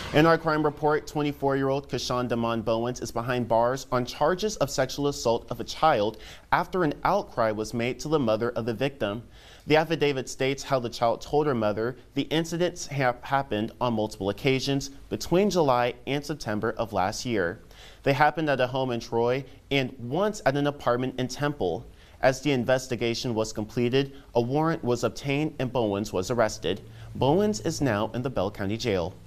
In our crime report, 24-year-old Kashawn Damon Bowens is behind bars on charges of sexual assault of a child after an outcry was made to the mother of the victim. The affidavit states how the child told her mother the incidents happened on multiple occasions between July and September of last year. They happened at a home in Troy and once at an apartment in Temple. As the investigation was completed, a warrant was obtained and Bowens was arrested. Bowens is now in the Bell County Jail.